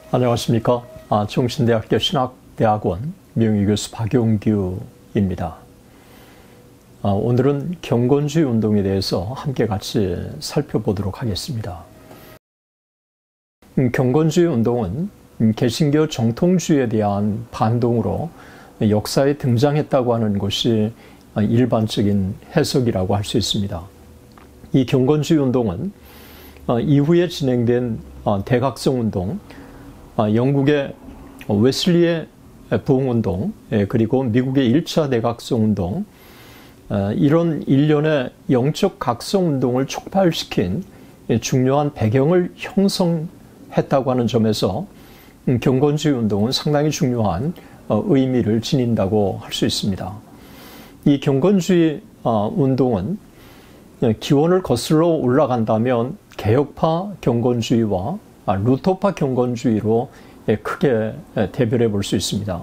안녕하십니까. 정신대학교 신학대학원 명의교수 박용규입니다. 오늘은 경건주의 운동에 대해서 함께 같이 살펴보도록 하겠습니다. 경건주의 운동은 개신교 정통주의에 대한 반동으로 역사에 등장했다고 하는 것이 일반적인 해석이라고 할 수 있습니다. 이 경건주의 운동은 이후에 진행된 대각성 운동, 영국의 웨슬리의 부흥운동, 그리고 미국의 1차 대각성 운동, 이런 일련의 영적 각성 운동을 촉발시킨 중요한 배경을 형성했다고 하는 점에서 경건주의 운동은 상당히 중요한 의미를 지닌다고 할 수 있습니다. 이 경건주의 운동은 기원을 거슬러 올라간다면 개혁파 경건주의와 루터파 경건주의로 크게 대별해 볼 수 있습니다.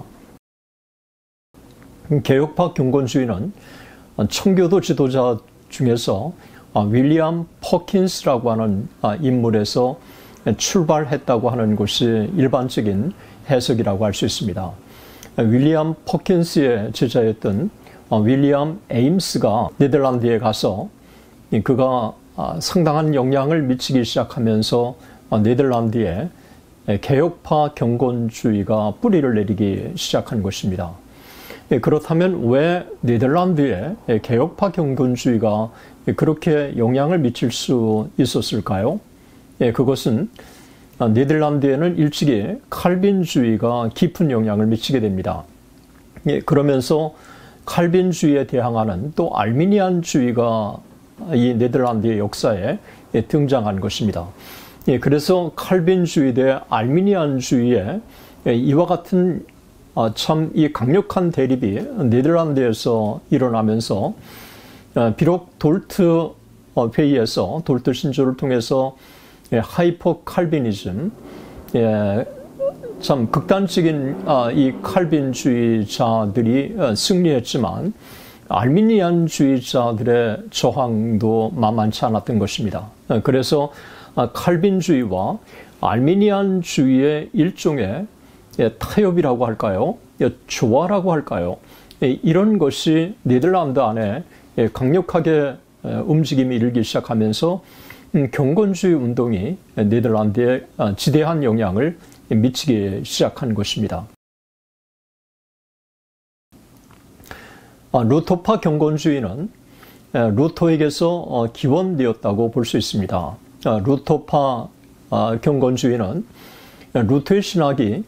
개혁파 경건주의는 청교도 지도자 중에서 윌리엄 퍼킨스라고 하는 인물에서 출발했다고 하는 것이 일반적인 해석이라고 할 수 있습니다. 윌리엄 퍼킨스의 제자였던 윌리엄 에임스가 네덜란드에 가서 그가 상당한 영향을 미치기 시작하면서 네덜란드에 개혁파 경건주의가 뿌리를 내리기 시작한 것입니다. 그렇다면 왜 네덜란드에 개혁파 경건주의가 그렇게 영향을 미칠 수 있었을까요? 그것은 네덜란드에는 일찍이 칼빈주의가 깊은 영향을 미치게 됩니다. 그러면서 칼빈주의에 대항하는 또 알미니안주의가 이 네덜란드의 역사에 등장한 것입니다. 그래서 칼빈주의 대 알미니안주의에 이와 같은 참 이 강력한 대립이 네덜란드에서 일어나면서 비록 돌트 회의에서 돌트 신조를 통해서 하이퍼 칼빈이즘, 참 극단적인 이 칼빈주의자들이 승리했지만 알미니안주의자들의 저항도 만만치 않았던 것입니다. 그래서 칼빈주의와 알미니안주의의 일종의 타협이라고 할까요? 조화라고 할까요? 이런 것이 네덜란드 안에 강력하게 움직임이 일기 시작하면서 경건주의 운동이 네덜란드에 지대한 영향을 미치기 시작한 것입니다. 루터파 경건주의는 루터에게서 기원되었다고 볼 수 있습니다. 루터파 경건주의는 루터의 신학이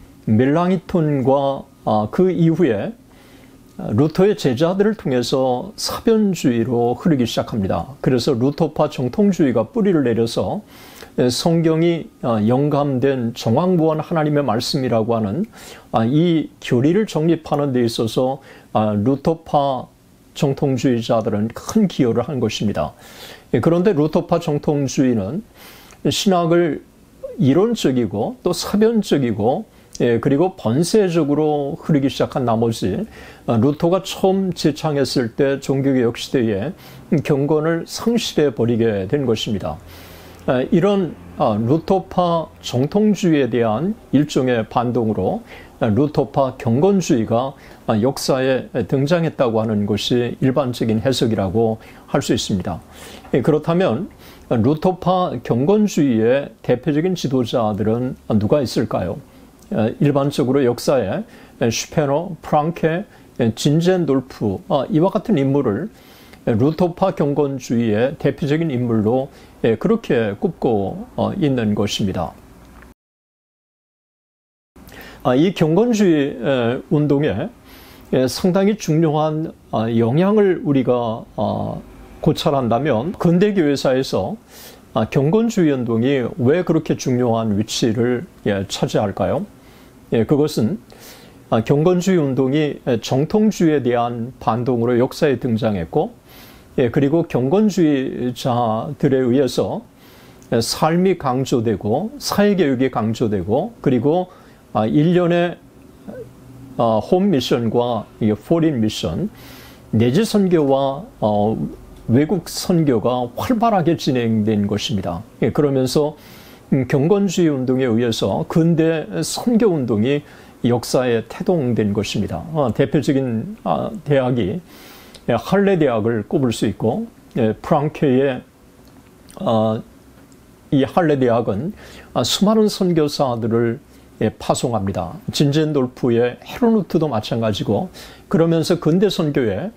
멜랑이톤과 그 이후에 루터의 제자들을 통해서 사변주의로 흐르기 시작합니다. 그래서 루터파 정통주의가 뿌리를 내려서 성경이 영감된 정황부한 하나님의 말씀이라고 하는 이 교리를 정립하는 데 있어서 루터파 정통주의자들은 큰 기여를 한 것입니다. 그런데 루터파 정통주의는 신학을 이론적이고 또 사변적이고 그리고 번세적으로 흐르기 시작한 나머지 루터가 처음 제창했을 때 종교개혁 시대에 경건을 상실해 버리게 된 것입니다. 이런 루터파 정통주의에 대한 일종의 반동으로 루터파 경건주의가 역사에 등장했다고 하는 것이 일반적인 해석이라고 할 수 있습니다. 그렇다면 루터파 경건주의의 대표적인 지도자들은 누가 있을까요? 일반적으로 역사에 슈페너, 프랑케, 진젠돌프 이와 같은 인물을 루터파 경건주의의 대표적인 인물로 그렇게 꼽고 있는 것입니다. 이 경건주의 운동에 상당히 중요한 영향을 우리가 고찰한다면 근대교회사에서 경건주의 운동이 왜 그렇게 중요한 위치를 차지할까요? 그것은 경건주의 운동이 정통주의에 대한 반동으로 역사에 등장했고, 그리고 경건주의자들에 의해서 삶이 강조되고 사회교육이 강조되고, 그리고 일련의 홈 미션과 포린 미션, 내지 선교와 외국 선교가 활발하게 진행된 것입니다. 그러면서 경건주의 운동에 의해서 근대 선교 운동이 역사에 태동된 것입니다. 대표적인 대학이 할레 대학을 꼽을 수 있고, 프랑케의 이 할레 대학은 수많은 선교사들을 파송합니다. 진젠돌프의 헤르누트도 마찬가지고, 그러면서 근대 선교의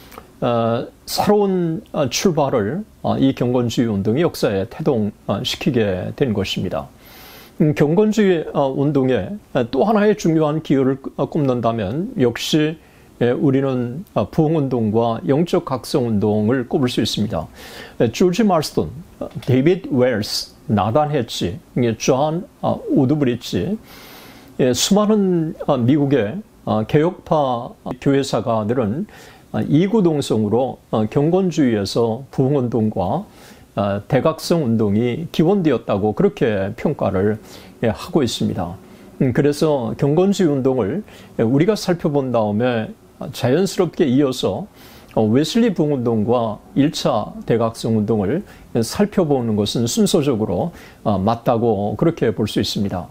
새로운 출발을 이 경건주의 운동이 역사에 태동시키게 된 것입니다. 경건주의 운동에 또 하나의 중요한 기여를 꼽는다면 역시 우리는 부흥운동과 영적 각성운동을 꼽을 수 있습니다. 조지 마rston, 데이비드 웰스, 나단 해치, 존 우드브리지, 수많은 미국의 개혁파 교회사가들은 이구동성으로 경건주의에서 부흥운동과 대각성운동이 기원되었다고 그렇게 평가를 하고 있습니다. 그래서 경건주의 운동을 우리가 살펴본 다음에 자연스럽게 이어서 웨슬리 부흥운동과 1차 대각성운동을 살펴보는 것은 순서적으로 맞다고 그렇게 볼 수 있습니다.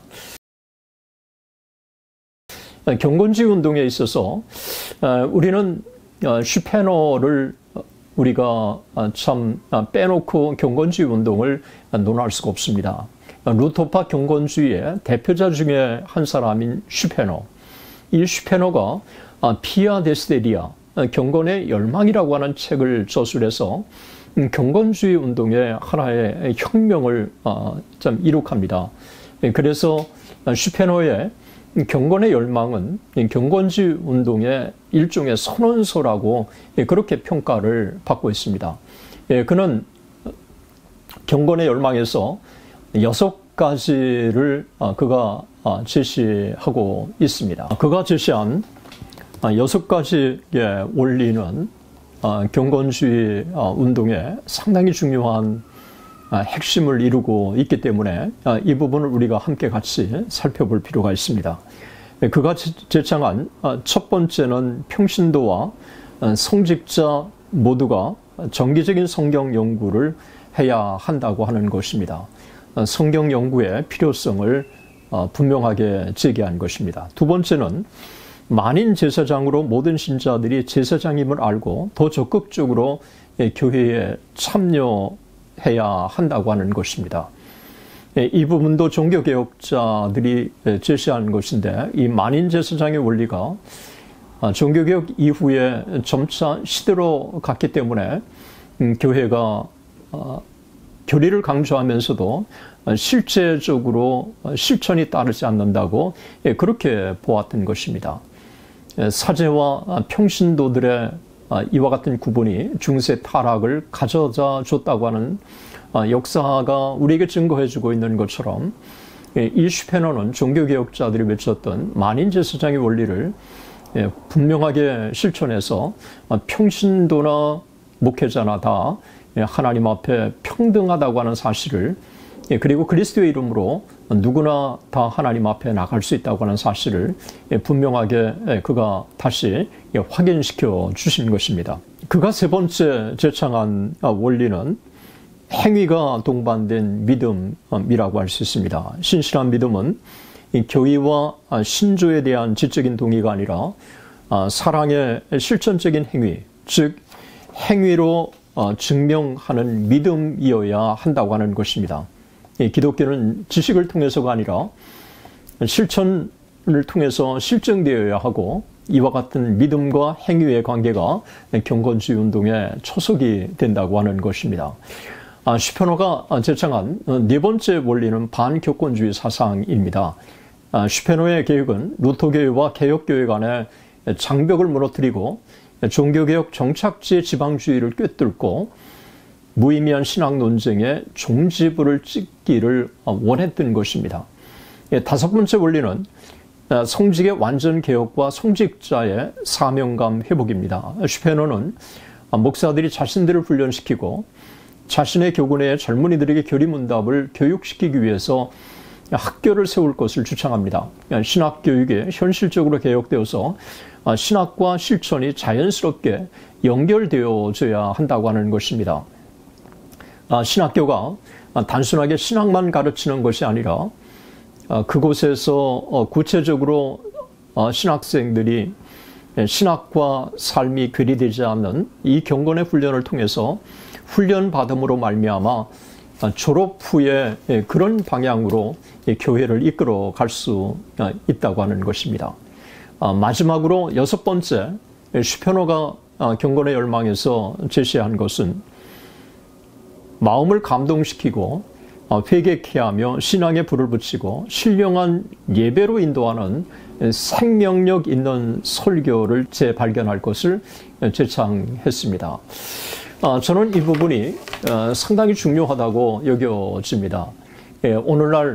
경건주의 운동에 있어서 우리는 슈페너를 우리가 참 빼놓고 경건주의 운동을 논할 수가 없습니다. 루터파 경건주의의 대표자 중에 한 사람인 슈페너. 이 슈페너가 피아 데스데리아, 경건의 열망이라고 하는 책을 저술해서 경건주의 운동의 하나의 혁명을 좀 이룩합니다. 그래서 슈페너의 경건의 열망은 경건주의 운동의 일종의 선언서라고 그렇게 평가를 받고 있습니다. 그는 경건의 열망에서 6가지를 그가 제시하고 있습니다. 그가 제시한 6가지의 원리는 경건주의 운동에 상당히 중요한 핵심을 이루고 있기 때문에 이 부분을 우리가 함께 같이 살펴볼 필요가 있습니다. 그가 제창한 첫 번째는 평신도와 성직자 모두가 정기적인 성경 연구를 해야 한다고 하는 것입니다. 성경 연구의 필요성을 분명하게 제기한 것입니다. 두 번째는 만인 제사장으로 모든 신자들이 제사장임을 알고 더 적극적으로 교회에 참여해야 한다고 하는 것입니다. 이 부분도 종교개혁자들이 제시한 것인데, 이 만인 제사장의 원리가 종교개혁 이후에 점차 시대로 갔기 때문에 교회가 교리를 강조하면서도 실제적으로 실천이 따르지 않는다고 그렇게 보았던 것입니다. 사제와 평신도들의 이와 같은 구분이 중세 타락을 가져다 줬다고 하는 역사가 우리에게 증거해주고 있는 것처럼, 이 슈페너는 종교개혁자들이 외쳤던 만인제사장의 원리를 분명하게 실천해서 평신도나 목회자나 다 하나님 앞에 평등하다고 하는 사실을, 그리고 그리스도의 이름으로 누구나 다 하나님 앞에 나갈 수 있다고 하는 사실을 분명하게 그가 다시 확인시켜 주신 것입니다. 그가 세 번째 제창한 원리는 행위가 동반된 믿음이라고 할 수 있습니다. 신실한 믿음은 교의와 신조에 대한 지적인 동의가 아니라 사랑의 실천적인 행위, 즉 행위로 증명하는 믿음이어야 한다고 하는 것입니다. 기독교는 지식을 통해서가 아니라 실천을 통해서 실증되어야 하고, 이와 같은 믿음과 행위의 관계가 경건주의 운동의 초석이 된다고 하는 것입니다. 슈페너가 제창한 네 번째 원리는 반교권주의 사상입니다. 슈페너의 개혁은 루터교회와 개혁교회 간의 장벽을 무너뜨리고 종교개혁 정착지의 지방주의를 꿰뚫고 무의미한 신학 논쟁에 종지부를 찍기를 원했던 것입니다. 다섯 번째 원리는 성직의 완전 개혁과 성직자의 사명감 회복입니다. 슈페너는 목사들이 자신들을 훈련시키고 자신의 교군의 젊은이들에게 교리문답을 교육시키기 위해서 학교를 세울 것을 주창합니다. 신학교육이 현실적으로 개혁되어서 신학과 실천이 자연스럽게 연결되어져야 한다고 하는 것입니다. 신학교가 단순하게 신학만 가르치는 것이 아니라 그곳에서 구체적으로 신학생들이 신학과 삶이 괴리되지 않는 이 경건의 훈련을 통해서 훈련받음으로 말미암아 졸업 후에 그런 방향으로 교회를 이끌어 갈 수 있다고 하는 것입니다. 마지막으로 6번째, 슈페너가 경건의 열망에서 제시한 것은 마음을 감동시키고 회개케 하며 신앙에 불을 붙이고 신령한 예배로 인도하는 생명력 있는 설교를 재발견할 것을 제창했습니다. 저는 이 부분이 상당히 중요하다고 여겨집니다. 오늘날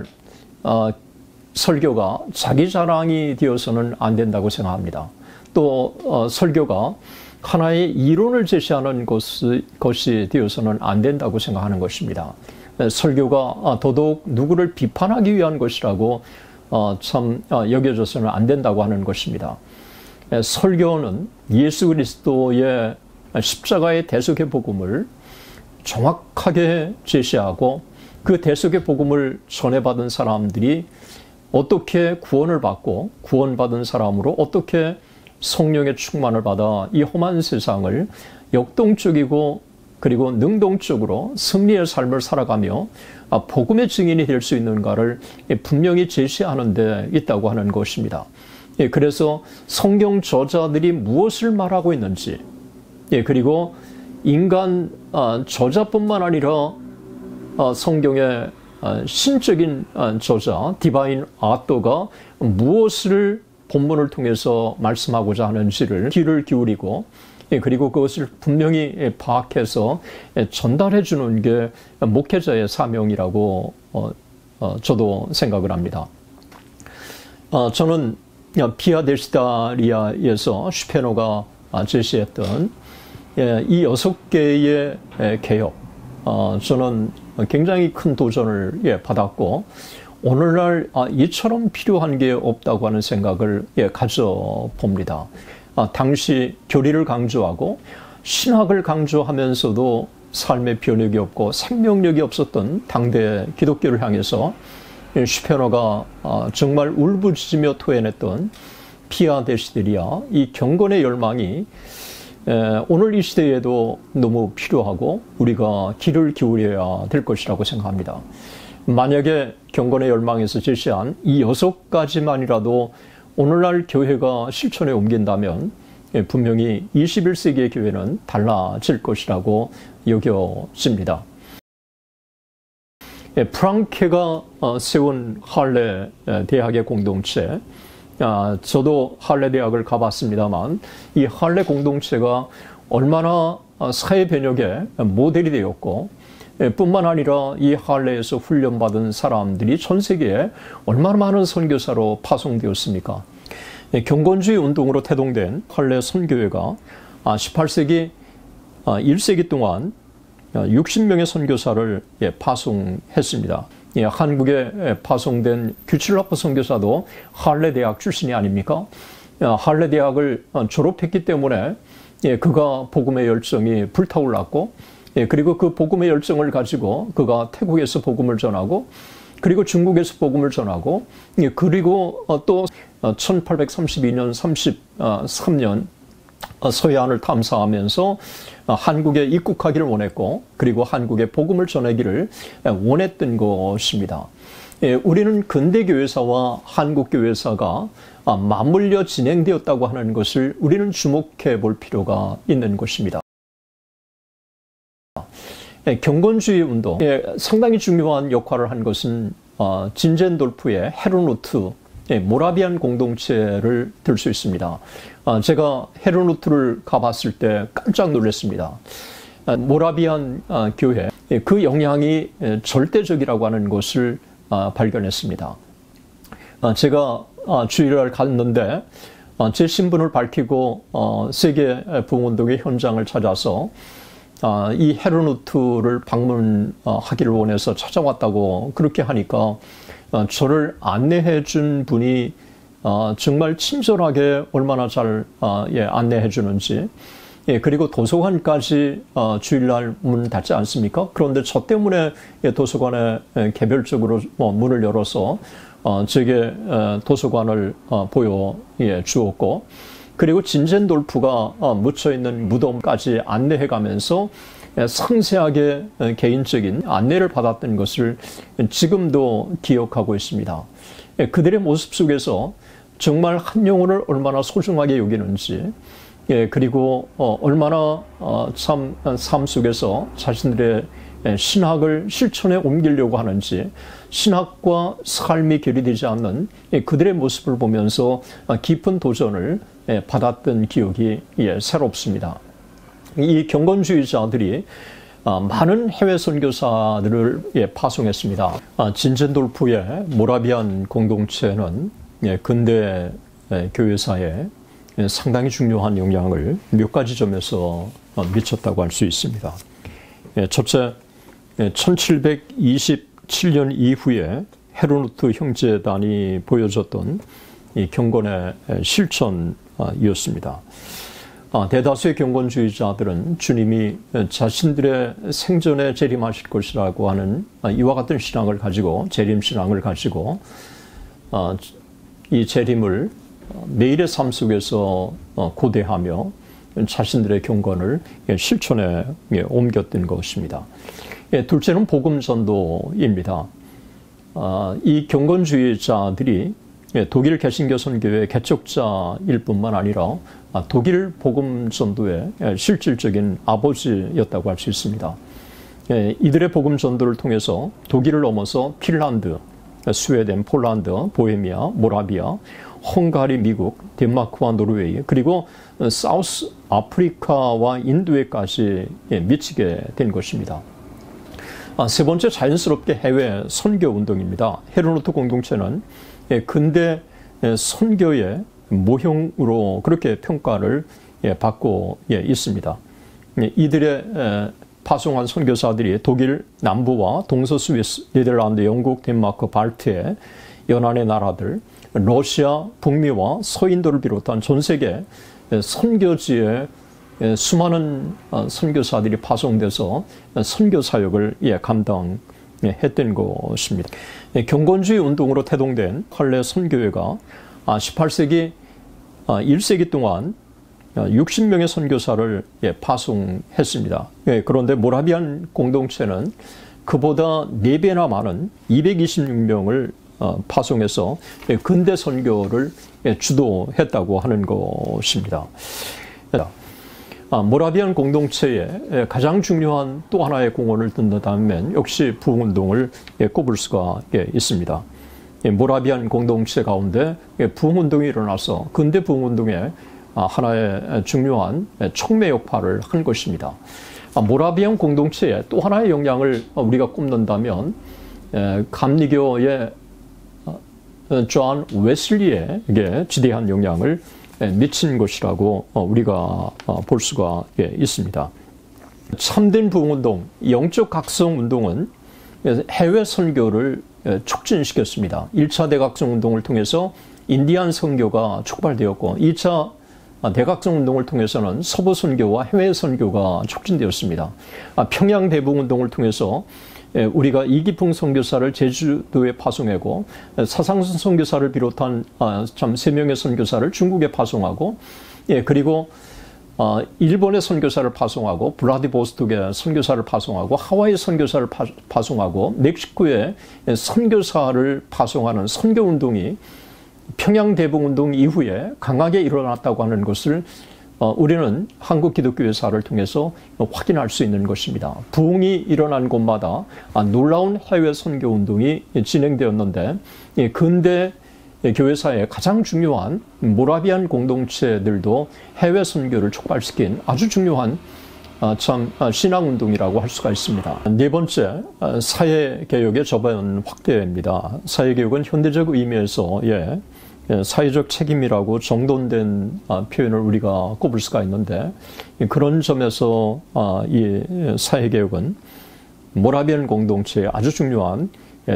설교가 자기 자랑이 되어서는 안 된다고 생각합니다. 또 설교가 하나의 이론을 제시하는 것이 되어서는 안 된다고 생각하는 것입니다. 설교가 더더욱 누구를 비판하기 위한 것이라고 여겨져서는 안 된다고 하는 것입니다. 설교는 예수 그리스도의 십자가의 대속의 복음을 정확하게 제시하고 그 대속의 복음을 전해받은 사람들이 어떻게 구원을 받고 구원받은 사람으로 어떻게 성령의 충만을 받아 이 험한 세상을 역동적이고 그리고 능동적으로 승리의 삶을 살아가며 복음의 증인이 될 수 있는가를 분명히 제시하는 데 있다고 하는 것입니다. 그래서 성경 저자들이 무엇을 말하고 있는지, 그리고 인간 저자뿐만 아니라 성경의 신적인 저자, 디바인 아토가 무엇을 본문을 통해서 말씀하고자 하는지를 귀를 기울이고 그리고 그것을 분명히 파악해서 전달해 주는 게 목회자의 사명이라고 저도 생각을 합니다. 저는 피아 데시다리아에서 슈페너가 제시했던 이 6개의 개혁, 저는 굉장히 큰 도전을 받았고 오늘날 이처럼 필요한 게 없다고 하는 생각을 가져봅니다. 당시 교리를 강조하고 신학을 강조하면서도 삶의 변혁이 없고 생명력이 없었던 당대 기독교를 향해서 슈페너가 정말 울부짖으며 토해냈던 피아 데시데리아, 이 경건의 열망이 오늘 이 시대에도 너무 필요하고 우리가 귀를 기울여야 될 것이라고 생각합니다. 만약에 경건의 열망에서 제시한 이 6가지만이라도 오늘날 교회가 실천에 옮긴다면 분명히 21세기의 교회는 달라질 것이라고 여겨집니다. 프랑케가 세운 할레 대학의 공동체, 저도 할레 대학을 가봤습니다만 이 할레 공동체가 얼마나 사회 변혁의 모델이 되었고 뿐만 아니라 이 할레에서 훈련받은 사람들이 전 세계에 얼마나 많은 선교사로 파송되었습니까? 경건주의 운동으로 태동된 할레 선교회가 18세기 1세기 동안 60명의 선교사를 파송했습니다. 한국에 파송된 규칠라프 선교사도 할레 대학 출신이 아닙니까? 할레 대학을 졸업했기 때문에 그가 복음의 열정이 불타올랐고 그리고 그 복음의 열정을 가지고 그가 태국에서 복음을 전하고 그리고 중국에서 복음을 전하고 그리고 또 1832년 33년 서해안을 탐사하면서 한국에 입국하기를 원했고 그리고 한국에 복음을 전하기를 원했던 것입니다. 우리는 근대교회사와 한국교회사가 맞물려 진행되었다고 하는 것을 우리는 주목해 볼 필요가 있는 것입니다. 경건주의 운동에 상당히 중요한 역할을 한 것은 진젠돌프의 헤르누트 모라비안 공동체를 들 수 있습니다. 제가 헤르누트를 가봤을 때 깜짝 놀랐습니다. 모라비안 교회, 그 영향이 절대적이라고 하는 것을 발견했습니다. 제가 주일날 갔는데 제 신분을 밝히고 세계 부흥운동의 현장을 찾아서 이 헤르누트를 방문하기를 원해서 찾아왔다고 그렇게 하니까 저를 안내해 준 분이 정말 친절하게 얼마나 잘 안내해 주는지 그리고 도서관까지 주일날 문 닫지 않습니까? 그런데 저 때문에 도서관에 개별적으로 문을 열어서 제게 도서관을 보여 주었고, 그리고 진젠돌프가 묻혀있는 무덤까지 안내해가면서 상세하게 개인적인 안내를 받았던 것을 지금도 기억하고 있습니다. 그들의 모습 속에서 정말 한 영혼을 얼마나 소중하게 여기는지, 그리고 얼마나 참 삶 속에서 자신들의 신학을 실천에 옮기려고 하는지, 신학과 삶이 결이되지 않는 그들의 모습을 보면서 깊은 도전을 받았던 기억이 새롭습니다. 이 경건주의자들이 많은 해외 선교사들을 파송했습니다. 진젠돌프의 모라비안 공동체는 근대 교회사에 상당히 중요한 영향을 몇 가지 점에서 미쳤다고 할 수 있습니다. 첫째, 1727년 이후에 헤르누트 형제단이 보여줬던 이 경건의 실천이었습니다. 대다수의 경건주의자들은 주님이 자신들의 생전에 재림하실 것이라고 하는 이와 같은 신앙을 가지고, 재림신앙을 가지고 이 재림을 매일의 삶 속에서 고대하며 자신들의 경건을 실천에 옮겼던 것입니다. 둘째는 복음 전도입니다. 이 경건주의자들이 독일 개신교 선교의 개척자일 뿐만 아니라 독일 복음 전도의 실질적인 아버지였다고 할 수 있습니다. 이들의 복음 전도를 통해서 독일을 넘어서 핀란드, 스웨덴, 폴란드, 보헤미아, 모라비아, 헝가리, 미국, 덴마크와 노르웨이, 그리고 사우스 아프리카와 인도에까지 미치게 된 것입니다. 세 번째, 자연스럽게 해외 선교 운동입니다. 헤르누트 공동체는 근대 선교의 모형으로 그렇게 평가를 받고 있습니다. 이들의 파송한 선교사들이 독일 남부와 동서스위스, 네덜란드, 영국, 덴마크, 발트의 연안의 나라들, 러시아, 북미와 서인도를 비롯한 전 세계 선교지에 수많은 선교사들이 파송돼서 선교 사역을 감당했던 것입니다. 경건주의 운동으로 태동된 할례 선교회가 18세기 1세기 동안 60명의 선교사를 파송했습니다. 그런데 모라비안 공동체는 그보다 4배나 많은 226명을 파송해서 근대 선교를 주도했다고 하는 것입니다. 모라비안 공동체의 가장 중요한 또 하나의 공헌을 든다면 역시 부흥운동을 꼽을 수가 있습니다. 모라비안 공동체 가운데 부흥운동이 일어나서 근대 부흥운동의 하나의 중요한 촉매 역할을 한 것입니다. 모라비안 공동체의 또 하나의 영향을 우리가 꼽는다면 감리교의 존 웨슬리에게 지대한 영향을 미친 것이라고 우리가 볼 수가 있습니다. 참된 부흥운동, 영적 각성운동은 해외 선교를 촉진시켰습니다. 1차 대각성운동을 통해서 인디안 선교가 촉발되었고 2차 대각성운동을 통해서는 서부 선교와 해외 선교가 촉진되었습니다. 평양 대북운동을 통해서 우리가 이기풍 선교사를 제주도에 파송하고 사상선 선교사를 비롯한 참 3명의 선교사를 중국에 파송하고 그리고 일본의 선교사를 파송하고 블라디보스톡에 선교사를 파송하고 하와이 선교사를 파송하고 멕시코에 선교사를 파송하는 선교운동이 평양 대북운동 이후에 강하게 일어났다고 하는 것을 우리는 한국 기독교회사를 통해서 확인할 수 있는 것입니다. 부흥이 일어난 곳마다 놀라운 해외 선교 운동이 진행되었는데 근대 교회사의 가장 중요한 모라비안 공동체들도 해외 선교를 촉발시킨 아주 중요한 참 신앙운동이라고 할 수가 있습니다. 네 번째, 사회개혁의 저변 확대입니다. 사회개혁은 현대적 의미에서 사회적 책임이라고 정돈된 표현을 우리가 꼽을 수가 있는데 그런 점에서 이 사회개혁은 모라비안 공동체의 아주 중요한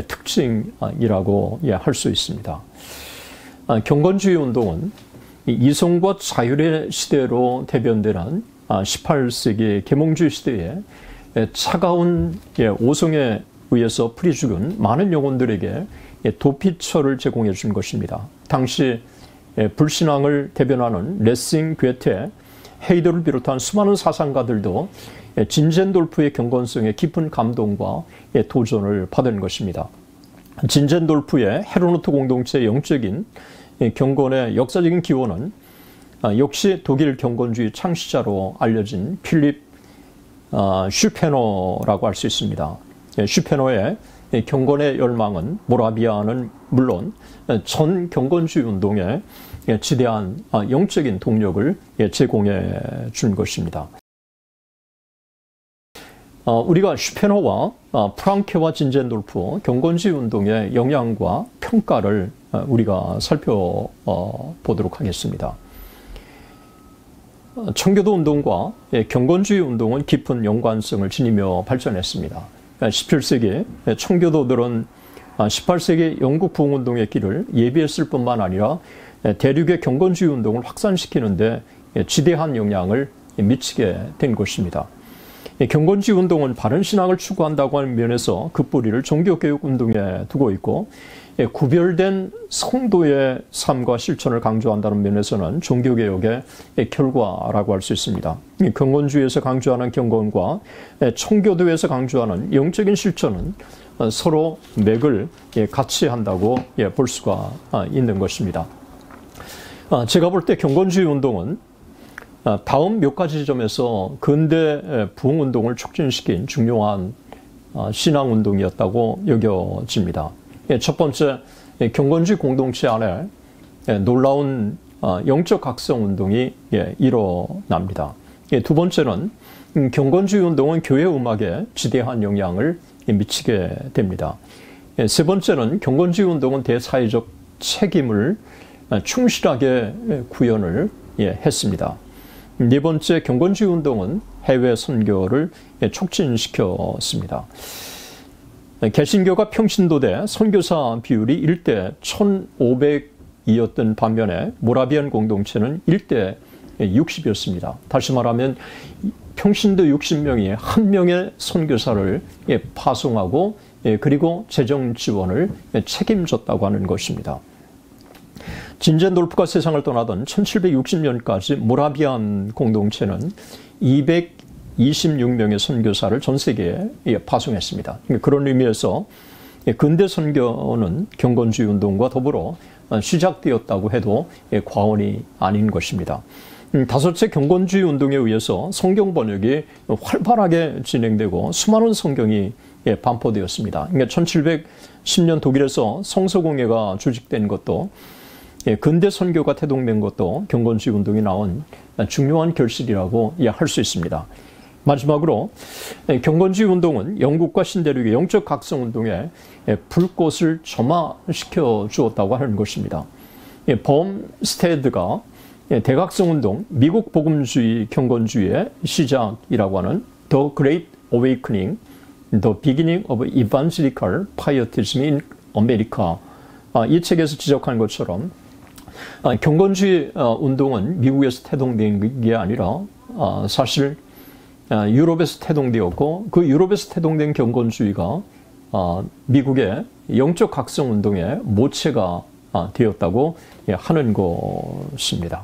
특징이라고 할 수 있습니다. 경건주의 운동은 이성과 자율의 시대로 대변되는 18세기 계몽주의 시대에 차가운 오성에 의해서 풀이 죽은 많은 영혼들에게 도피처를 제공해 준 것입니다. 당시 불신앙을 대변하는 레싱, 괴테, 헤이더를 비롯한 수많은 사상가들도 진젠돌프의 경건성에 깊은 감동과 도전을 받은 것입니다. 진젠돌프의 헤르노트 공동체의 영적인 경건의 역사적인 기원은 역시 독일 경건주의 창시자로 알려진 필립 슈페너라고 할 수 있습니다. 슈페너의 경건의 열망은 모라비아는 물론 전 경건주의 운동에 지대한 영적인 동력을 제공해 준 것입니다. 우리가 슈페너와 프랑케와 진젠돌프 경건주의 운동의 영향과 평가를 우리가 살펴보도록 하겠습니다. 청교도 운동과 경건주의 운동은 깊은 연관성을 지니며 발전했습니다. 17세기 청교도들은 18세기 영국 부흥운동의 길을 예비했을 뿐만 아니라 대륙의 경건주의 운동을 확산시키는 데 지대한 영향을 미치게 된 것입니다. 경건주의 운동은 바른 신앙을 추구한다고 하는 면에서 그 뿌리를 종교개혁 운동에 두고 있고, 구별된 성도의 삶과 실천을 강조한다는 면에서는 종교개혁의 결과라고 할 수 있습니다. 경건주의에서 강조하는 경건과 청교도에서 강조하는 영적인 실천은 서로 맥을 같이 한다고 볼 수가 있는 것입니다. 제가 볼 때 경건주의 운동은 다음 몇 가지 점에서 근대 부흥운동을 촉진시킨 중요한 신앙운동이었다고 여겨집니다. 첫 번째, 경건주의 공동체 안에 놀라운 영적 각성운동이 일어납니다. 두 번째는 경건주의 운동은 교회 음악에 지대한 영향을 미치게 됩니다. 세 번째는 경건주의 운동은 대사회적 책임을 충실하게 구현을 했습니다. 네 번째, 경건주의 운동은 해외 선교를 촉진시켰습니다. 개신교가 평신도대 선교사 비율이 1대 1,500이었던 반면에 모라비안 공동체는 1대 60이었습니다. 다시 말하면 평신도 60명이 한 명의 선교사를 파송하고 그리고 재정 지원을 책임졌다고 하는 것입니다. 진젠돌프가 세상을 떠나던 1760년까지 모라비안 공동체는 226명의 선교사를 전 세계에 파송했습니다. 그런 의미에서 근대 선교는 경건주의 운동과 더불어 시작되었다고 해도 과언이 아닌 것입니다. 다섯째, 경건주의 운동에 의해서 성경 번역이 활발하게 진행되고 수많은 성경이 반포되었습니다. 1710년 독일에서 성서공회가 조직된 것도, 근대 선교가 태동된 것도 경건주의 운동이 나온 중요한 결실이라고 할 수 있습니다. 마지막으로 경건주의 운동은 영국과 신대륙의 영적 각성 운동에 불꽃을 점화시켜 주었다고 하는 것입니다. 범스테드가 대각성 운동, 미국 복음주의 경건주의의 시작이라고 하는 The Great Awakening, The Beginning of Evangelical Pietism in America, 이 책에서 지적한 것처럼 경건주의 운동은 미국에서 태동된 게 아니라 사실 유럽에서 태동되었고, 그 유럽에서 태동된 경건주의가 미국의 영적 각성 운동의 모체가 되었다고 하는 것입니다.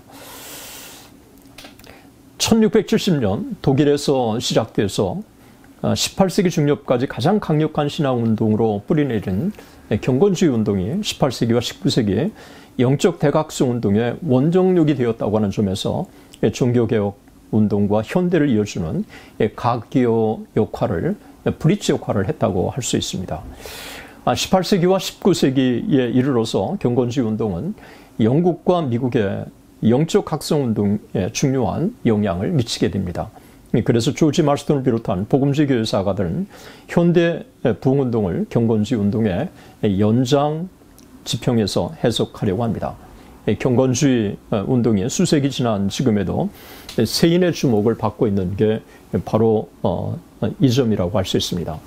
1670년 독일에서 시작돼서 18세기 중엽까지 가장 강력한 신앙운동으로 뿌리내린 경건주의 운동이 18세기와 19세기에 영적 대각성 운동의 원동력이 되었다고 하는 점에서 종교개혁 운동과 현대를 이어주는 가기어 역할을, 브릿지 역할을 했다고 할 수 있습니다. 18세기와 19세기에 이르러서 경건주의 운동은 영국과 미국의 영적 각성 운동에 중요한 영향을 미치게 됩니다. 그래서 조지 마rston을 비롯한 복음주의 교회사가들은 현대 부흥운동을 경건주의 운동의 연장 지평에서 해석하려고 합니다. 경건주의 운동이 수세기 지난 지금에도 세인의 주목을 받고 있는 게 바로 이 점이라고 할 수 있습니다.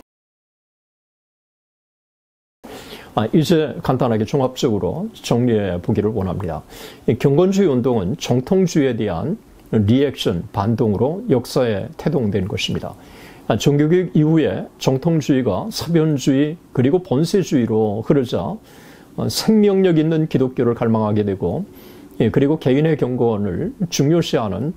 이제 간단하게 종합적으로 정리해 보기를 원합니다. 경건주의 운동은 정통주의에 대한 리액션, 반동으로 역사에 태동된 것입니다. 종교개혁 이후에 정통주의가 사변주의 그리고 본세주의로 흐르자 생명력 있는 기독교를 갈망하게 되고, 그리고 개인의 경건을 중요시하는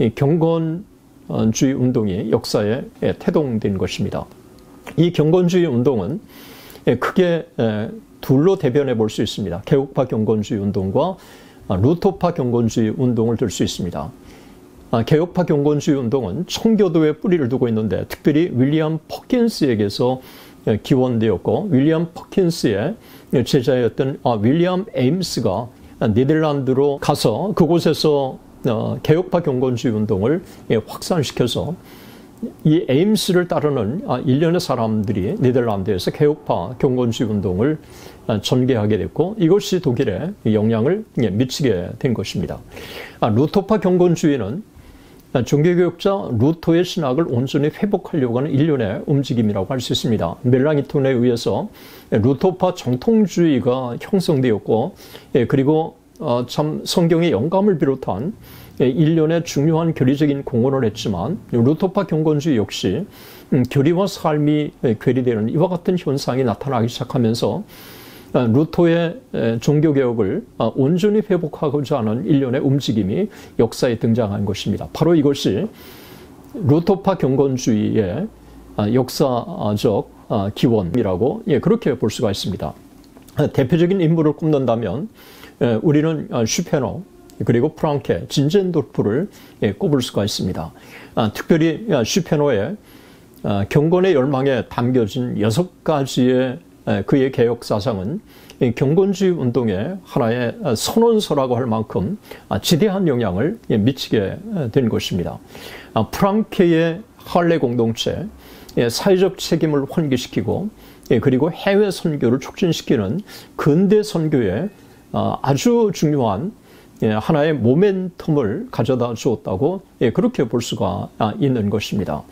경건주의 운동이 역사에 태동된 것입니다. 이 경건주의 운동은 크게 둘로 대변해 볼 수 있습니다. 개혁파 경건주의 운동과 루터파 경건주의 운동을 들 수 있습니다. 개혁파 경건주의 운동은 청교도에 뿌리를 두고 있는데, 특별히 윌리엄 퍼킨스에게서 기원되었고, 윌리엄 퍼킨스의 제자였던 윌리엄 에임스가 네덜란드로 가서 그곳에서 개혁파 경건주의 운동을 확산시켜서 이 에임스를 따르는 일련의 사람들이 네덜란드에서 개혁파 경건주의 운동을 전개하게 됐고, 이것이 독일에 영향을 미치게 된 것입니다. 루터파 경건주의는 종교개혁자 루터의 신학을 온전히 회복하려고 하는 일련의 움직임이라고 할 수 있습니다. 멜랑이톤에 의해서 루터파 정통주의가 형성되었고, 그리고 참 성경의 영감을 비롯한 일련의 중요한 교리적인 공헌을 했지만, 루터파 경건주의 역시 교리와 삶이 괴리되는 이와 같은 현상이 나타나기 시작하면서 루터의 종교개혁을 온전히 회복하고자 하는 일련의 움직임이 역사에 등장한 것입니다. 바로 이것이 루터파 경건주의의 역사적 기원이라고 그렇게 볼 수가 있습니다. 대표적인 인물을 꼽는다면 우리는 슈페너, 그리고 프랑케, 진젠도르프를 꼽을 수가 있습니다. 특별히 슈페너의 경건의 열망에 담겨진 6가지의 그의 개혁 사상은 경건주의 운동의 하나의 선언서라고 할 만큼 지대한 영향을 미치게 된 것입니다. 프랑케의 할례 공동체, 사회적 책임을 환기시키고, 그리고 해외 선교를 촉진시키는 근대 선교의 아주 중요한 하나의 모멘텀을 가져다 주었다고 그렇게 볼 수가 있는 것입니다.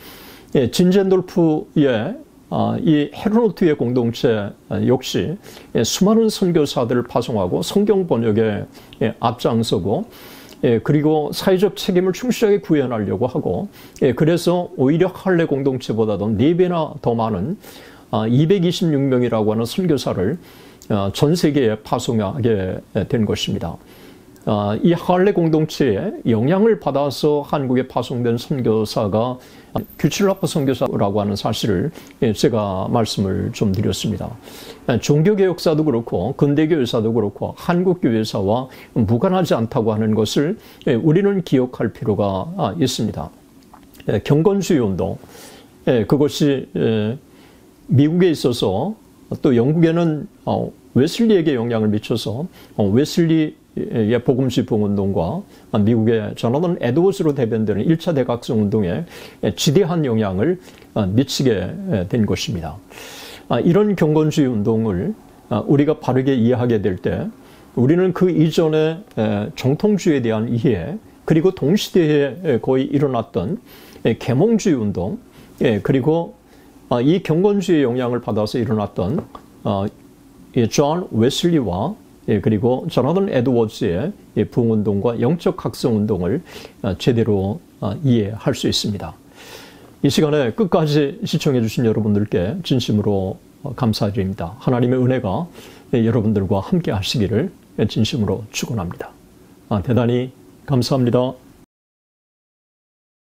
진젠돌프의 이 헤르노트의 공동체 역시 수많은 선교사들을 파송하고 성경 번역에 앞장서고, 그리고 사회적 책임을 충실하게 구현하려고 하고, 그래서 오히려 할례 공동체보다도 4배나 더 많은 226명이라고 하는 선교사를 전 세계에 파송하게 된 것입니다. 이 할례 공동체에 영향을 받아서 한국에 파송된 선교사가 규칠라프 선교사라고 하는 사실을 제가 말씀을 좀 드렸습니다. 종교개혁사도 그렇고 근대교회사도 그렇고 한국교회사와 무관하지 않다고 하는 것을 우리는 기억할 필요가 있습니다. 경건주의 운동, 그것이 미국에 있어서 또 영국에는 웨슬리에게 영향을 미쳐서 웨슬리의 복음주의 부흥운동과 미국의 조나단 에드워즈로 대변되는 1차 대각성 운동에 지대한 영향을 미치게 된 것입니다. 이런 경건주의 운동을 우리가 바르게 이해하게 될 때 우리는 그 이전에 정통주의에 대한 이해, 그리고 동시대에 거의 일어났던 계몽주의 운동, 그리고 이 경건주의의 영향을 받아서 일어났던 존 웨슬리와 그리고 조나단 에드워즈의 부흥운동과 영적 각성운동을 제대로 이해할 수 있습니다. 이 시간에 끝까지 시청해 주신 여러분들께 진심으로 감사드립니다. 하나님의 은혜가 여러분들과 함께 하시기를 진심으로 축원합니다. 대단히 감사합니다.